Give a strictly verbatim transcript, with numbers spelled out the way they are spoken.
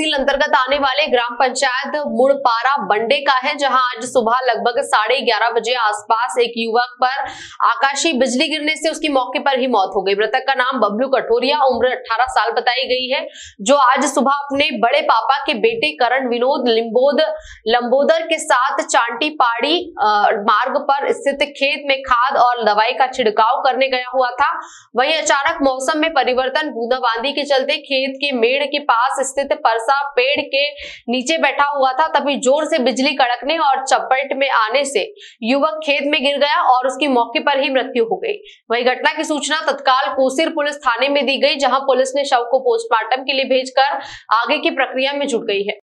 तहसील अंतर्गत आने वाले ग्राम पंचायत मुड़पारा बंडे का है, जहां आज सुबह लगभग साढ़े ग्यारह बजे आसपास एक युवक पर आकाशीय बिजली गिरने से उसकी मौके पर ही मौत हो गई। मृतक का नाम बबलू कठोरिया, उम्र अठारह साल बताई गई है, जो आज सुबह अपने बड़े पापा के बेटे करण विनोद लिम्बोद लंबोदर के साथ चांटी पाड़ी मार्ग पर स्थित खेत में खाद और दवाई का छिड़काव करने गया हुआ था। वहीं अचानक मौसम में परिवर्तन, बूंदाबांदी के चलते खेत के मेड़ के पास स्थित परसा पेड़ के नीचे बैठा हुआ था। तभी जोर से बिजली कड़कने और चपेट में आने से युवक खेत में गिर गया और उसकी मौके पर ही मृत्यु हो गई। वहीं घटना की सूचना तत्काल कोसीर पुलिस थाने में दी गई, जहां पुलिस ने शव को पोस्टमार्टम के लिए भेजकर आगे की प्रक्रिया में जुट गई है।